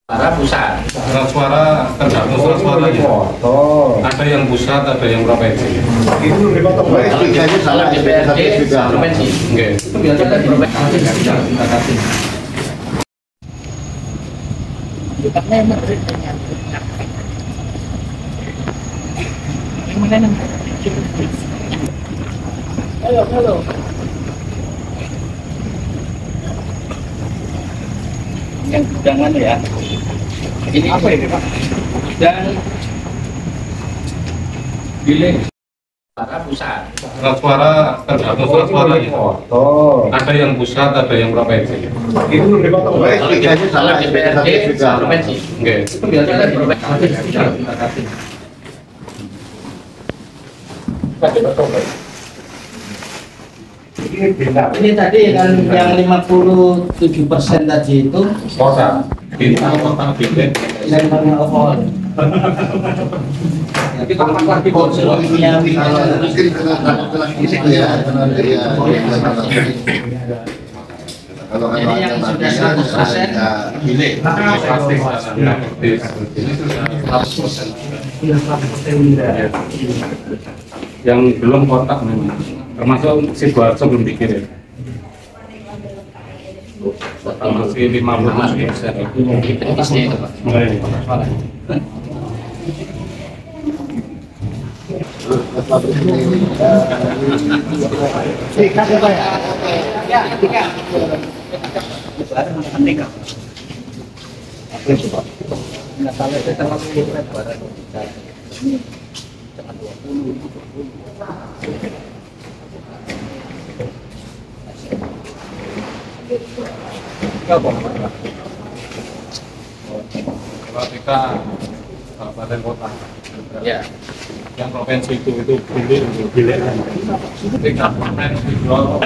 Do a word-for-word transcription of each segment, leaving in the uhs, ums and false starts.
Suara pusat. Surat suara tergantung surat suaranya. Ada yang pusat, ada yang provinsi. Itu salah D P R D provinsi. Oke. Itu biasanya provinsi nggak bisa batasi. Halo, halo. Yang gudangan ya. Ini apa ini Pak? Dan bilik suara pusat. Surat suara tergantung surat suaranya. Ada yang pusat, ada yang provinsi. Itu biasanya salah D P R D provinsi. Oke. Itu biasanya provinsi nggak bisa batasi. Ini tadi kan yang lima puluh tujuh persen tadi itu Kota. Bintang kota bilik. lempar alkohol. Tapi kalau lagi konsumsinya mungkin itu ya, kalau ini yang sudah seratus persen bilik Plastik. Ini sudah seratus persen. Yang belum kotak memang. Termasuk Sidoarjo belum dikirim. Masih lima puluh persen. Bisnya itu Pak. Ya, tiga. Nggak salah, saya terlalu lebar. Jangan dua puluh. Kalau kita kabupaten kota, Ya. yang provinsi itu itu bilik bilik. Di kabupaten Sidoarjo.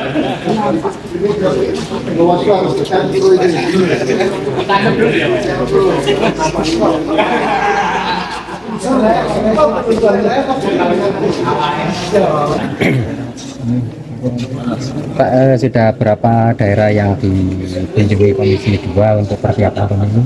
Pak, eh, sudah berapa daerah yang dikunjungi Komisi dua untuk persiapan pemilu?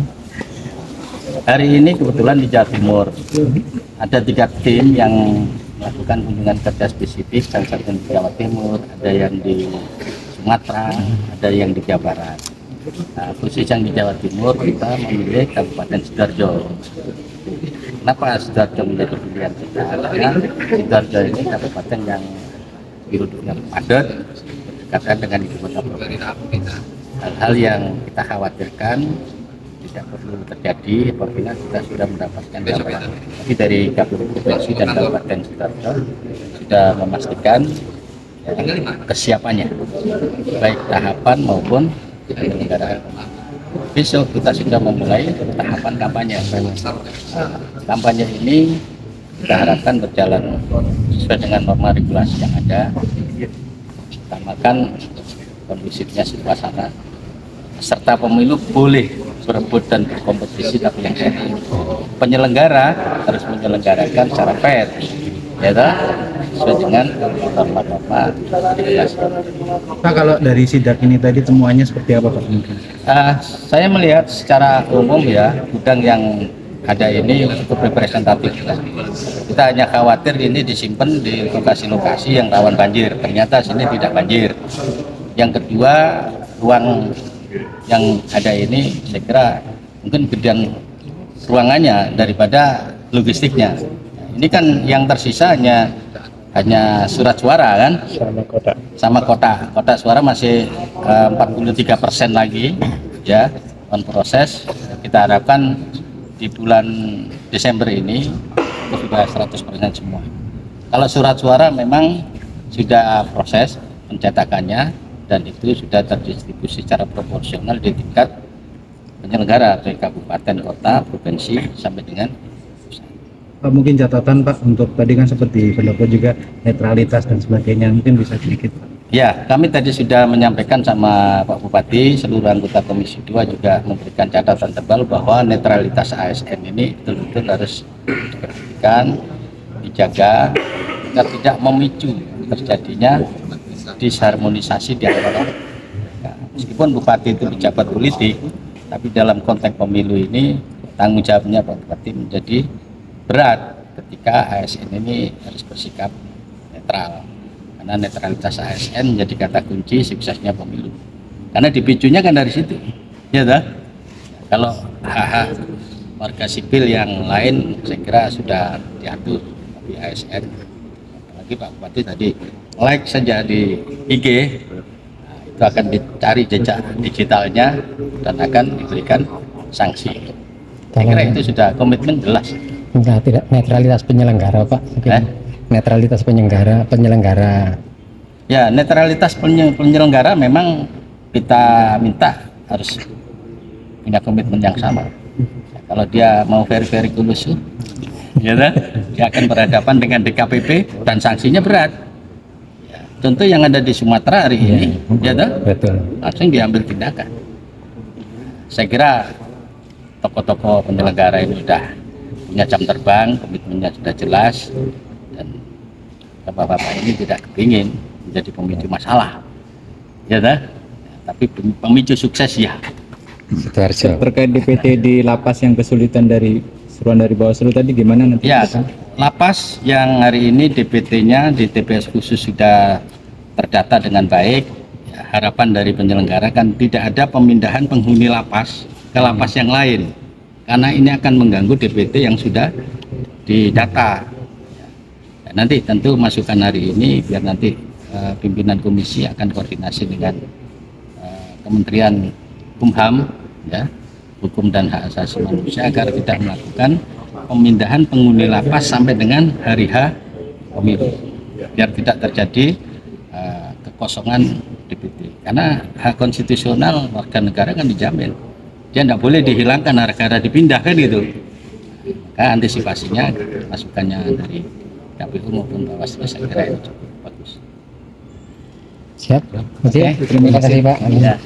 Hari ini kebetulan di Jawa Timur ada tiga tim yang melakukan kunjungan kerja spesifik, salah satu di Jawa Timur, ada yang di Sumatera, ada yang di Jawa Barat. Nah, khusus yang di Jawa Timur kita memilih Kabupaten Sidoarjo. Kenapa Sidoarjo menjadi pilihan kita? Karena Sidoarjo ini kabupaten yang penduduknya padat, berdekatan dengan ibu kota provinsi. Hal-hal yang kita khawatirkan tidak perlu terjadi apabila kita sudah mendapatkan laporan dari K P U provinsi dan Kabupaten Sidoarjo sudah memastikan ya, kesiapannya, baik tahapan maupun penyelenggaraan. Besok kita sudah memulai tahapan kampanye. Kampanye ini kita harapkan berjalan sesuai dengan norma regulasi yang ada, utamakan kondusifnya suasana, serta pemilu boleh berebut dan berkompetisi tapi yang sehat. Penyelenggara harus menyelenggarakan secara fair, ya toh, sesuai dengan norma-norma regulasi. Pak, kalau dari sidak ini tadi temuannya seperti apa Pak? Uh, saya melihat secara umum ya, gudang yang ada ini cukup representatif. Kita hanya khawatir ini disimpan di lokasi-lokasi yang rawan banjir. Ternyata sini tidak banjir. Yang kedua, ruang yang ada ini saya kira mungkin gedean ruangannya daripada logistiknya. Ini kan yang tersisa hanya hanya surat suara kan? Sama kota. Sama kota. Kota suara masih uh, empat puluh tiga persen lagi ya, on proses. Kita harapkan di bulan Desember ini itu sudah seratus persen semua. Kalau surat suara memang sudah proses pencetakannya dan itu sudah terdistribusi secara proporsional di tingkat penyelenggara dari kabupaten, kota, provinsi sampai dengan pusat. Pak, mungkin catatan Pak untuk tadi kan seperti pendapat juga netralitas dan sebagainya, mungkin bisa sedikit Pak. Ya, kami tadi sudah menyampaikan sama Pak Bupati, seluruh anggota Komisi dua juga memberikan catatan tebal bahwa netralitas A S N ini betul-betul harus diperhatikan, dijaga, agar tidak memicu terjadinya disharmonisasi di antara mereka. Meskipun Bupati itu pejabat politik, Tapi dalam konteks pemilu ini tanggung jawabnya Pak Bupati menjadi berat ketika A S N ini harus bersikap netral, karena netralitas A S N menjadi kata kunci suksesnya pemilu. Karena dipicunya kan dari situ, ya dah. Kalau hak-hak warga sipil yang lain saya kira sudah diatur, tapi A S N, apalagi Pak Bupati tadi like saja di I G, nah, itu akan dicari jejak digitalnya dan akan diberikan sanksi. Saya kira itu sudah komitmen jelas. Enggak, tidak netralitas penyelenggara Pak. Mungkin Eh? netralitas penyelenggara penyelenggara. Ya, netralitas penye- penyelenggara memang kita minta harus punya komitmen yang sama. Ya, kalau dia mau very-very kulusu, ya, dia akan berhadapan dengan D K P P dan sanksinya berat. Ya, contoh yang ada di Sumatera hari ini, ya, ya Betul. langsung diambil tindakan. Saya kira tokoh-tokoh penyelenggara ini sudah punya jam terbang, komitmennya sudah jelas, dan bapak-bapak ini tidak kepingin menjadi pemicu masalah, ya dah. Tapi pemicu sukses ya. Sidoarjo. Terkait D P T di lapas yang kesulitan dari seruan dari Bawaslu tadi gimana nanti? Ya, lapas yang hari ini D P T-nya di T P S khusus sudah terdata dengan baik. Ya, harapan dari penyelenggara kan tidak ada pemindahan penghuni lapas ke lapas yang lain, karena ini akan mengganggu D P T yang sudah didata. Ya, nanti tentu masukan hari ini biar nanti uh, pimpinan komisi akan koordinasi dengan uh, Kementerian Kumham, ya, Hukum dan Hak Asasi Manusia, agar tidak melakukan pemindahan penghuni lapas sampai dengan hari H pemilu, biar tidak terjadi uh, kekosongan D P T. Karena hak konstitusional warga negara kan dijamin, dia tidak boleh dihilangkan gara-gara dipindahkan gitu. Maka antisipasinya, masukannya dari K P U maupun Bawaslu saya kira itu cukup bagus. Siap. Oke, terima kasih Pak. Ya.